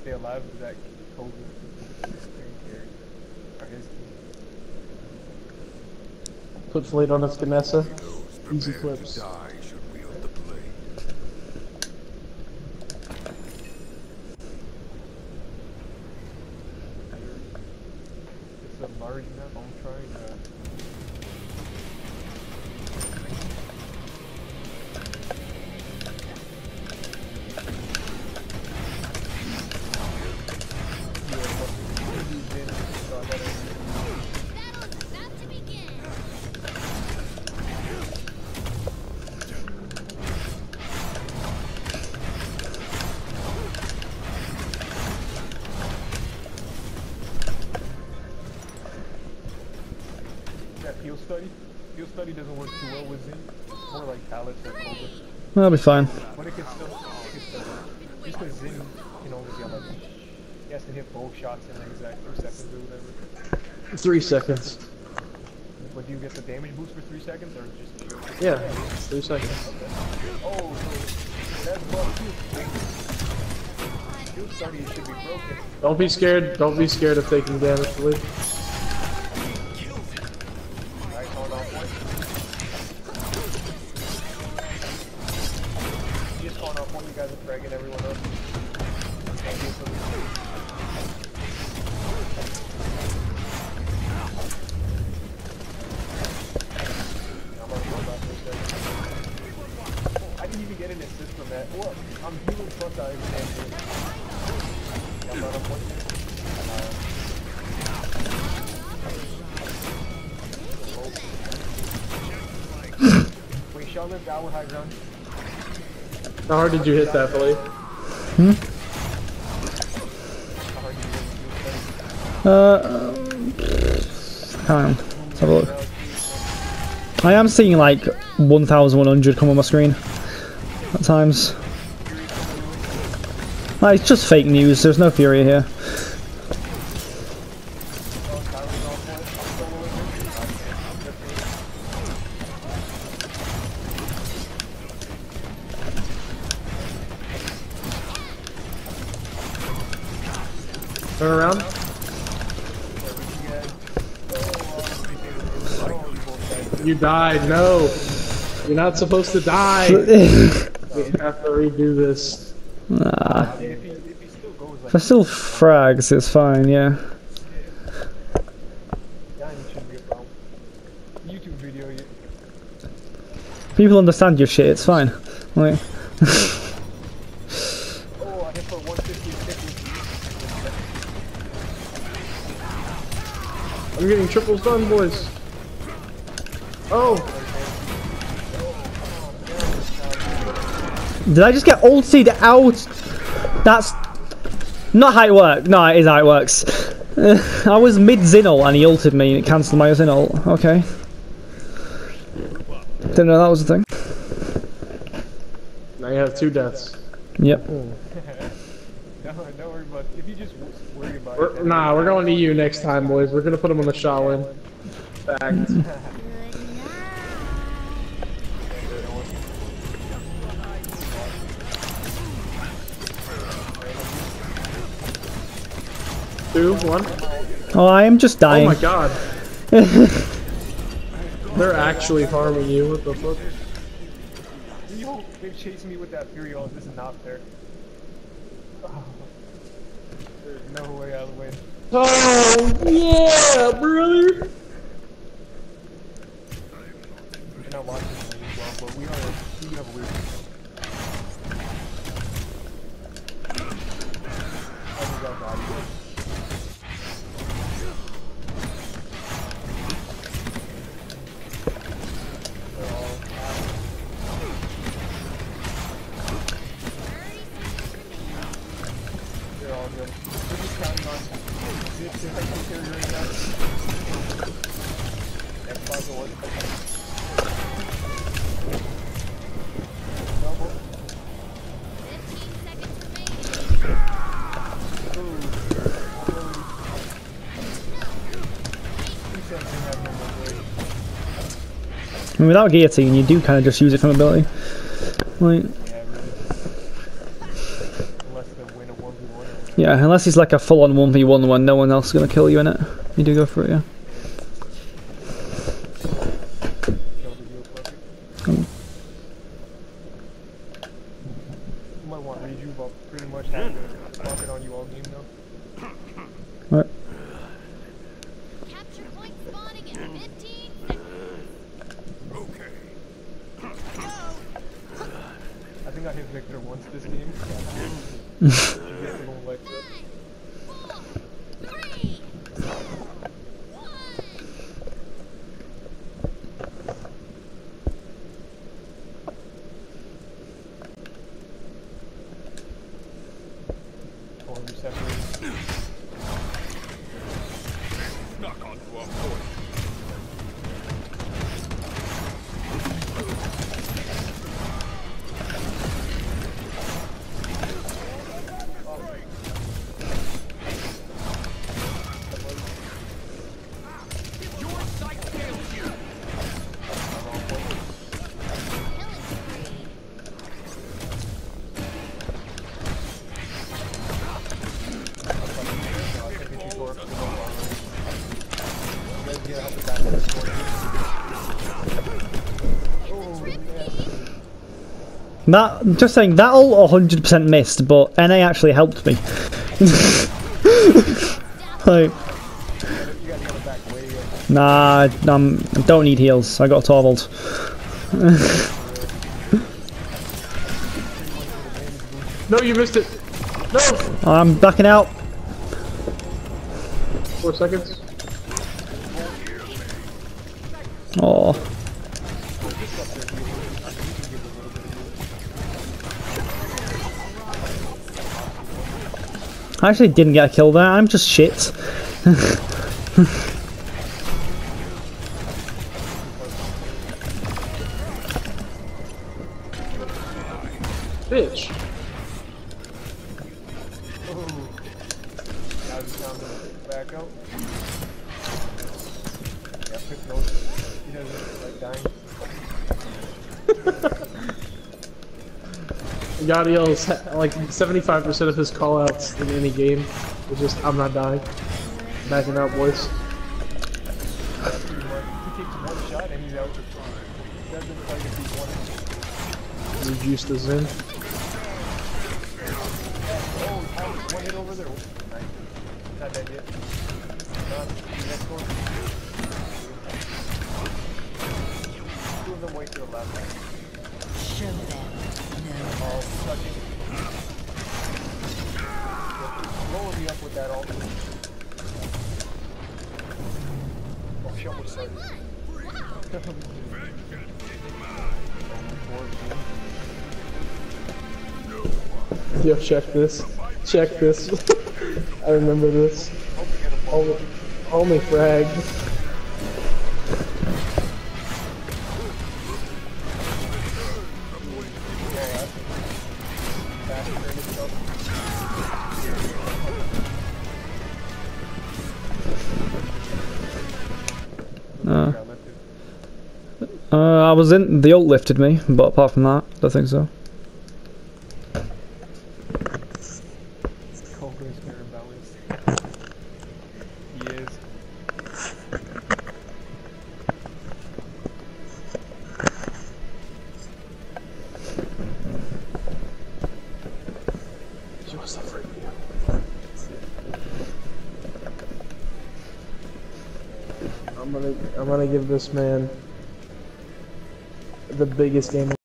stay alive with that Koga character. Or his team. Put Fleet on its Ganessa. Easy clips. It's a large map. I'm trying to. Field study doesn't work too well with Zin. It's more like pallets or Cobra. That'll be fine. But it can still just because Zin can only get like he has to hit both shots in the exact 2 seconds or whatever. 3 seconds. But do you get the damage boost for 3 seconds or just Yeah, 3 seconds. Okay. Oh, so that's buff too. Field study should be broken. Don't be scared. Don't be scared of taking damage, Fleet. You guys are fragging everyone else. I didn't even get an assist from that. Well, I'm healing plus I understand. I'm not on point. Wait, Charlotte, down with high ground. How hard did you hit that, Fleet? Hang on. Let's have a look. I am seeing like 1,100 come on my screen at times. It's just fake news, there's no Fury here. Turn around. You died, no! You're not supposed to die! We have to redo this. Nah. If I still frags, it's fine, yeah. People understand your shit, it's fine. Like I'm getting triple stun, boys. Oh! Did I just get ulted out? That's not how it works. No, it is how it works. I was mid Zinul and he ulted me and it cancelled my Zinul. Okay. Didn't know that was a thing. Now you have 2 deaths. Yep. Don't worry about it. If you just worry about it. Nah, we're going to EU next time, boys. We're gonna put them on the Shaolin. Fact. Two, one. Oh, I am just dying. Oh my god. They're actually harming you. What the fuck? Yo, they're chasing me with that Fury ult. This is not fair. Oh. There's no way out of the way. Oh yeah, brother. You're not watching this as well, but we have a weird. I mean, without guillotine, you do kind of just use it from ability. Like, Yeah, really. Unless the win a 1v1. yeah, Yeah, unless it's like a full-on 1v1 when no one else is gonna kill you in it. You do go for it, yeah. You might want rejuve, I'll pretty much have to lock it on you all game though. Right. Capture point spawning in 15 seconds. Okay. I think I hit Victor once this game. Victor won't like this. 5, 4, 3, 2, 1. Or we separate. Knock onto our point. Your sight fails you. That, just saying, that all 100% missed, but NA actually helped me. Like, nah, I don't need heals. I got a Torvald. No, you missed it. No. I'm backing out. 4 seconds. Oh. I actually didn't get a kill there. I'm just shit. Bitch. Now it's time to back out. Yeah, Pip knows he doesn't like dying. Yadiel's like 75% of his callouts in any game is just I'm not dying. Backing out, boys. Pretty much. He takes one shot and he's out. Doesn't look like if he wanted. He juiced us in. Oh, Tyler's one hit over there. Nice. Not dead yet. Not. Next one. Two of them wait till the last one. Show them no. Oh, touching. Lower me up with that ult. Oh, she almost started. Yo, check this. Check this. I remember this. Only frag. I was in. The ult lifted me, but apart from that, I don't think so. Coco's very balanced. He is. I'm gonna give this man the biggest game